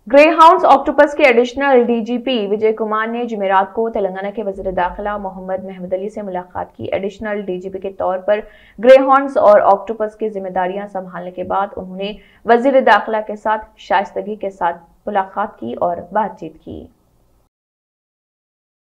Grey hounds Octopus के additional DGP Vijay Kumar ने जुमेरात को तेलंगाना के वजीर दाखिला मोहम्मद महमूद अली से मुलाकात की। एडिशनल डीजीपी के तौर पर ग्रे हाउंड्स और ऑक्टोपस की जिम्मेदारियां संभालने के बाद उन्होंने वजीर दाखिला के साथ शाइस्तगी के साथ मुलाकात की और बातचीत की।